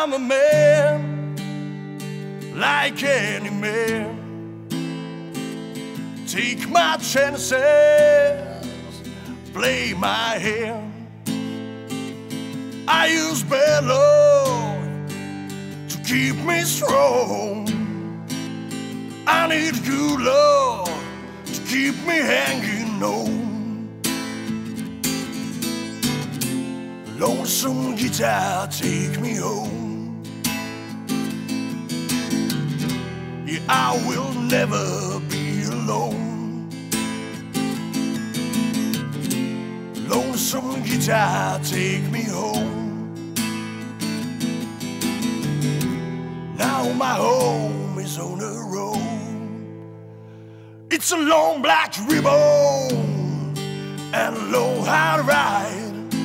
I'm a man, like any man. Take my chances, play my hand. I use bad love to keep me strong. I need good love to keep me hanging on. Lonesome guitar, take me home. Yeah, I will never be alone. Lonesome guitar, take me home. Now my home is on the road. It's a long black ribbon and a long hard ride.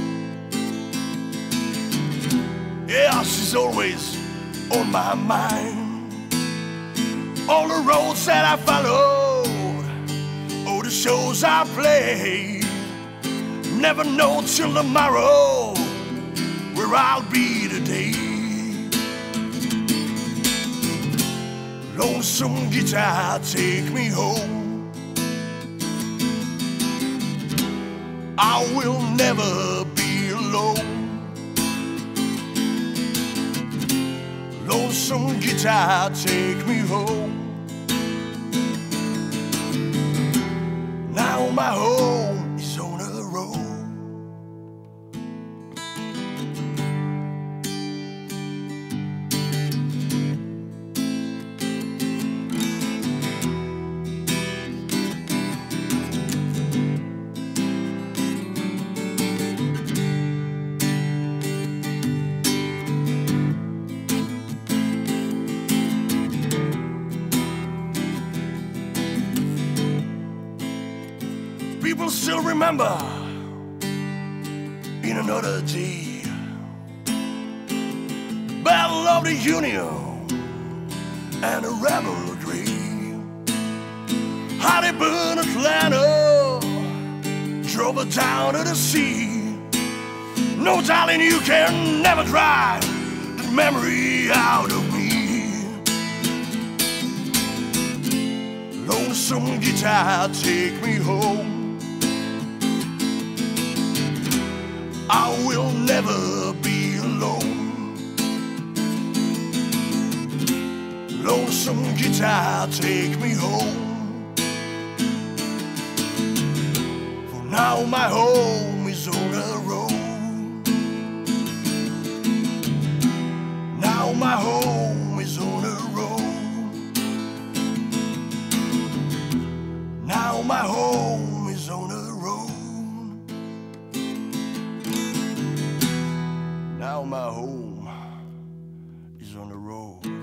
Yeah, she's always on my mind. All the roads that I followed, all the shows I played. Never know till tomorrow where I'll be today. Lonesome guitar, take me home. I will never be alone. Lonesome guitar, take me home. Now my home is on the road. People still remember in another day the Battle of the Union and the Rebel Green. How they burned Atlanta, drove her down to the sea. No, darling, you can never drive the memory out of me. Lonesome guitar, take me home. I will never be alone. Lonesome guitar, take me home. For now my home is on the road. Now my home is on the road. Now my home is on the road. Now my home is on the road.